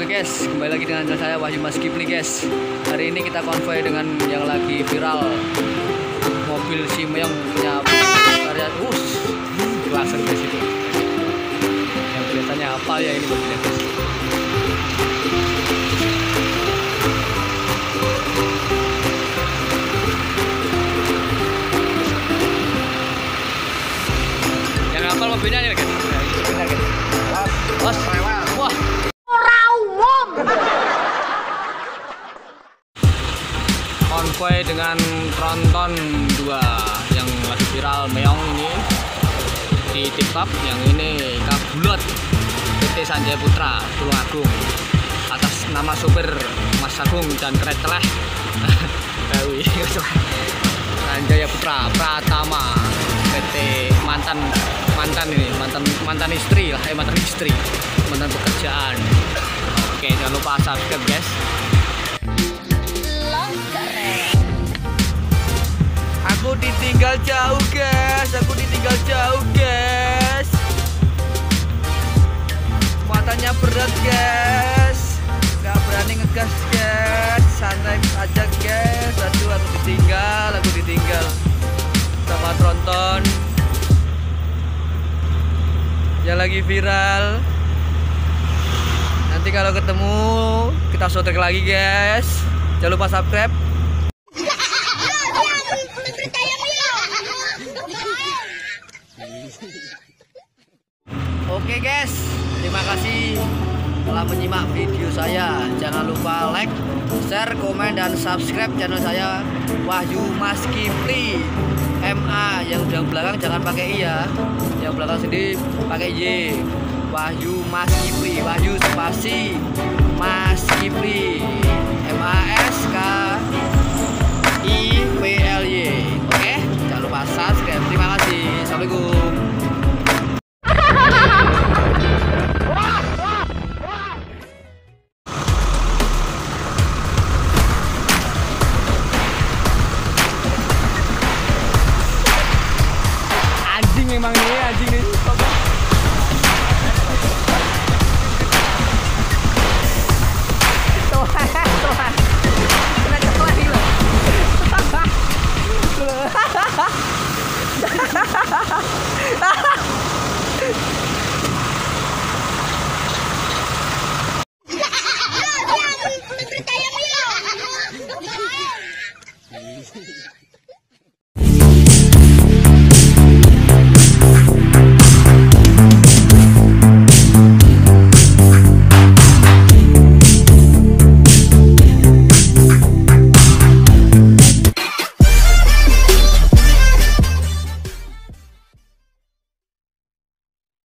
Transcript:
Oke guys, kembali lagi dengan saya Wahyu Mas Kipli guys. Hari ini kita konvoy dengan yang lagi viral, mobil si Meong punya karya langsung guys itu. Yang kelihatannya apa ya ini mobilnya guys. Yang hafal mobilnya ya guys. Nah, ini benar guys. Bos, wah. Konvoy dengan tronton 2 yang lagi viral Meong ini di TikTok. Yang ini Kabulot PT Sanjaya Putra Tulungagung atas nama supir Mas Agung dan Kreteleh Sanjaya Putra Pratama PT mantan istri lah, mantan pekerjaan. Oke, jangan lupa subscribe guys. Aku ditinggal jauh guys, muatannya berat guys, gak berani ngegas guys, santai aja guys. Aduh, aku ditinggal sama tronton yang lagi viral. Nanti kalau ketemu kita sotrek lagi guys, jangan lupa subscribe. Oke guys, terima kasih telah menyimak video saya. Jangan lupa like, share, komen, dan subscribe channel saya Wahyu Mas Kipli. MA yang belakang jangan pakai I ya, yang belakang sendiri pakai Y. Wahyu Mas Kipli, Wahyu spasi Mas Kipli, MASKIPLY. Oke, jangan lupa subscribe. Terima kasih. Assalamualaikum. Memang nih anjing nih. Tuh.